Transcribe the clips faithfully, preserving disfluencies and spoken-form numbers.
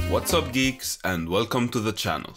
What's up, geeks, and welcome to the channel.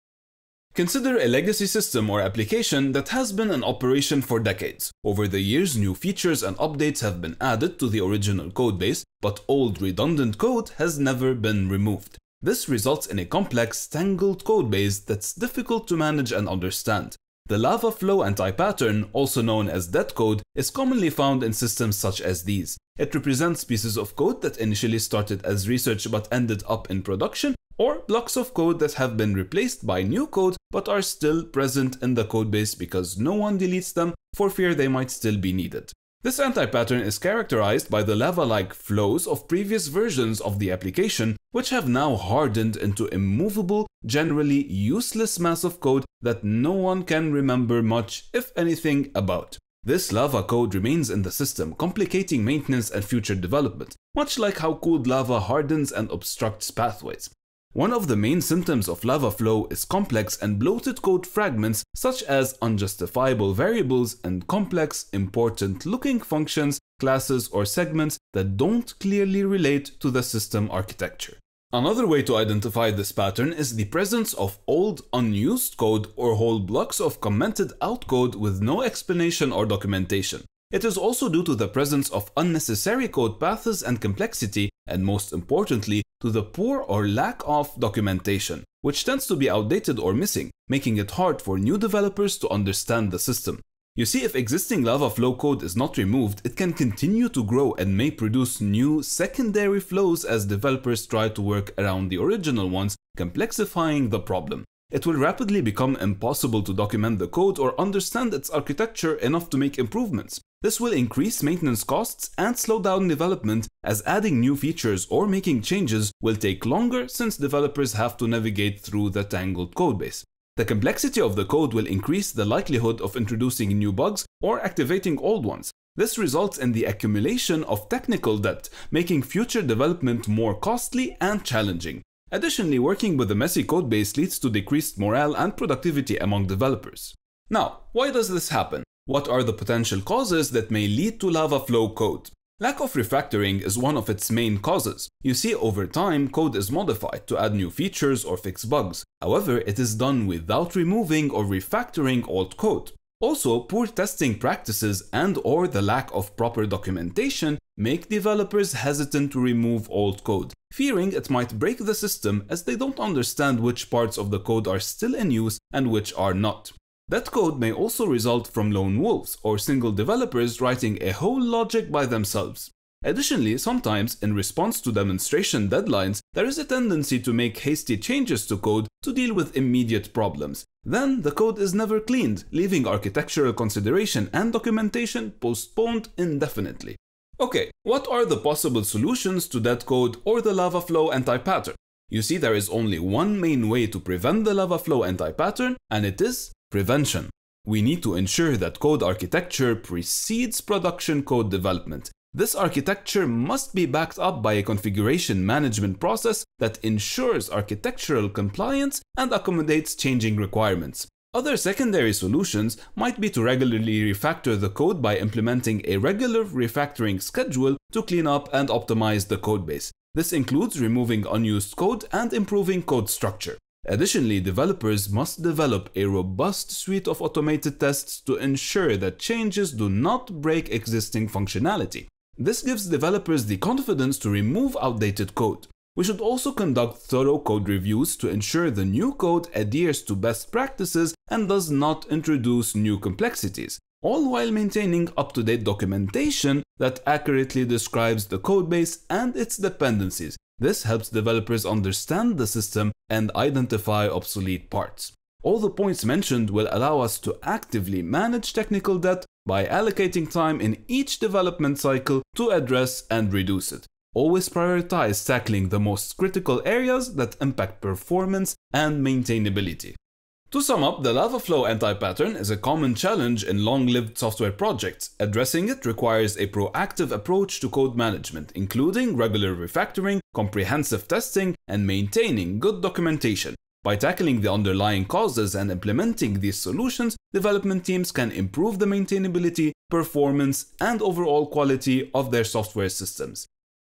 Consider a legacy system or application that has been in operation for decades. Over the years, new features and updates have been added to the original codebase, but old redundant code has never been removed. This results in a complex, tangled codebase that's difficult to manage and understand. The lavaflow antipattern, also known as dead code, is commonly found in systems such as these. It represents pieces of code that initially started as research but ended up in production, or blocks of code that have been replaced by new code but are still present in the codebase because no one deletes them for fear they might still be needed. This antipattern is characterized by the lava-like flows of previous versions of the application, which have now hardened into immovable, generally useless mass of code that no one can remember much, if anything, about. This lava code remains in the system, complicating maintenance and future development, much like how cooled lava hardens and obstructs pathways. One of the main symptoms of lava flow is complex and bloated code fragments such as unjustifiable variables and complex, important-looking functions, classes, or segments that don't clearly relate to the system architecture. Another way to identify this pattern is the presence of old, unused code or whole blocks of commented out code with no explanation or documentation. It is also due to the presence of unnecessary code paths and complexity, and most importantly, to the poor or lack of documentation, which tends to be outdated or missing, making it hard for new developers to understand the system. You see, if existing lavaflow code is not removed, it can continue to grow and may produce new secondary flows as developers try to work around the original ones, complexifying the problem. It will rapidly become impossible to document the code or understand its architecture enough to make improvements. This will increase maintenance costs and slow down development, as adding new features or making changes will take longer since developers have to navigate through the tangled codebase. The complexity of the code will increase the likelihood of introducing new bugs or activating old ones. This results in the accumulation of technical debt, making future development more costly and challenging. Additionally, working with a messy codebase leads to decreased morale and productivity among developers. Now, why does this happen? What are the potential causes that may lead to lavaflow code? Lack of refactoring is one of its main causes. You see, over time, code is modified to add new features or fix bugs. However, it is done without removing or refactoring old code. Also, poor testing practices and/or the lack of proper documentation make developers hesitant to remove old code, fearing it might break the system as they don't understand which parts of the code are still in use and which are not. That code may also result from lone wolves or single developers writing a whole logic by themselves. Additionally, sometimes in response to demonstration deadlines, there is a tendency to make hasty changes to code to deal with immediate problems. Then the code is never cleaned, leaving architectural consideration and documentation postponed indefinitely. Okay, what are the possible solutions to that code or the lavaflow antipattern? You see, there is only one main way to prevent the lavaflow antipattern, and it is prevention. We need to ensure that code architecture precedes production code development. This architecture must be backed up by a configuration management process that ensures architectural compliance and accommodates changing requirements. Other secondary solutions might be to regularly refactor the code by implementing a regular refactoring schedule to clean up and optimize the codebase. This includes removing unused code and improving code structure. Additionally, developers must develop a robust suite of automated tests to ensure that changes do not break existing functionality. This gives developers the confidence to remove outdated code. We should also conduct thorough code reviews to ensure the new code adheres to best practices and does not introduce new complexities, all while maintaining up-to-date documentation that accurately describes the codebase and its dependencies. This helps developers understand the system and identify obsolete parts. All the points mentioned will allow us to actively manage technical debt by allocating time in each development cycle to address and reduce it. Always prioritize tackling the most critical areas that impact performance and maintainability. To sum up, the lavaflow antipattern is a common challenge in long-lived software projects. Addressing it requires a proactive approach to code management, including regular refactoring, comprehensive testing, and maintaining good documentation. By tackling the underlying causes and implementing these solutions, development teams can improve the maintainability, performance, and overall quality of their software systems.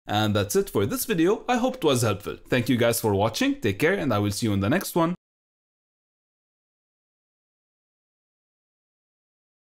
And that's it for this video. I hope it was helpful. Thank you guys for watching, take care, and I will see you in the next one.